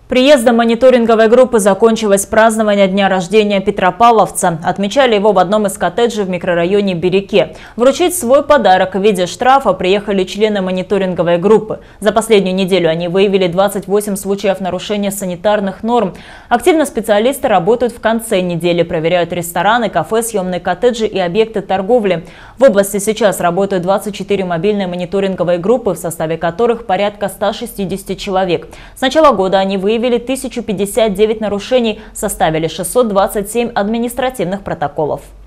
Приездом мониторинговой группы закончилось празднование дня рождения петропавловца. Отмечали его в одном из коттеджей в микрорайоне Береке. Вручить свой подарок в виде штрафа приехали члены мониторинговой группы. За последнюю неделю они выявили 28 случаев нарушения санитарных норм. Активно специалисты работают в конце недели, проверяют рестораны, кафе, съемные коттеджи и объекты торговли. В области сейчас работают 24 мобильные мониторинговые группы, в составе которых порядка 160 человек. С начала года они выявили 1059 нарушений, составили 627 административных протоколов.